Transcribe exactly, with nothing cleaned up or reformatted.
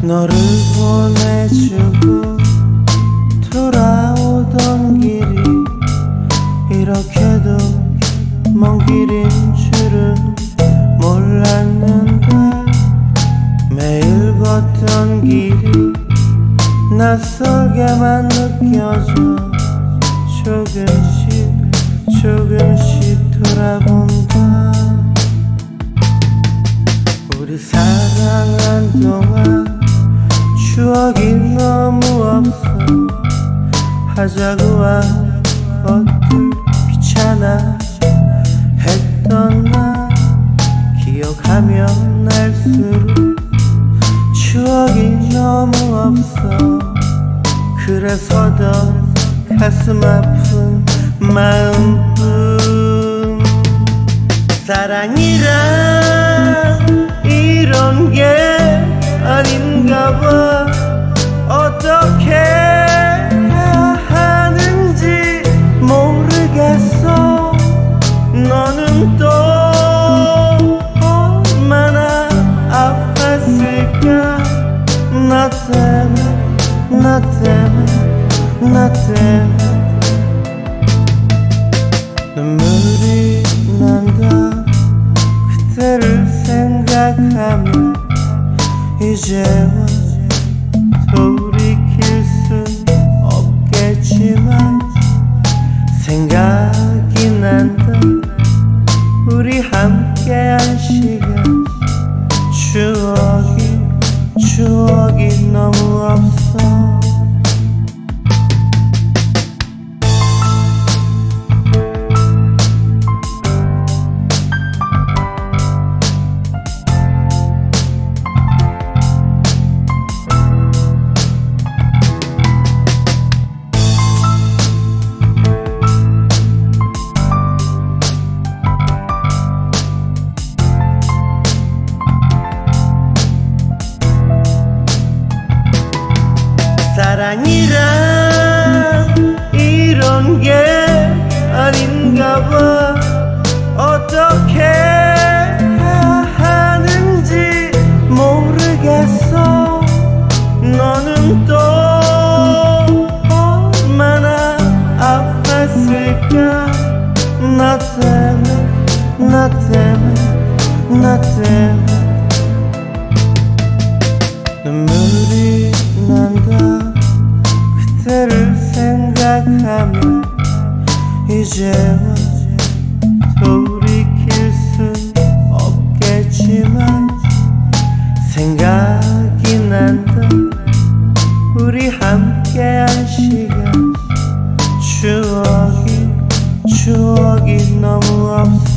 너를 보내주고 돌아오던 길이 이렇게도 먼 길인 줄은 몰랐는데 매일 걷던 길이 낯설게만 느껴져 조금씩 조금씩 돌아본다. 우리 사랑한 동안 추억이 너무 없어. 하자고 한 것들 귀찮아 했던 나 기억하면 날수록 추억이 너무 없어. 그래서 더 가슴 아픈 마음뿐. 사랑이란 이런 게 아닌가 봐. 어떻게 해야 하는지 모르겠어. 너는 또 얼마나 아팠을까. 나 때문에 나 때문에 나 때문에 눈물이 난다. 그때를 생각하면 이제와 돌이킬 순 없겠지만 생각이 난다. 우리 함께한 시간 추억이 추억이 너무 없어. 사랑이란 이런 게 아닌가 봐. 어떻게 해야 하는지 모르겠어. 너는 또 얼마나 아팠을까. 나 때문에 나 때문에 나 때문에 눈물이 난다. 그때를 생각하면 이제와 돌이킬 순 없겠지만 생각이 난다. 우리 함께한 시간 추억이 추억이 너무 없어.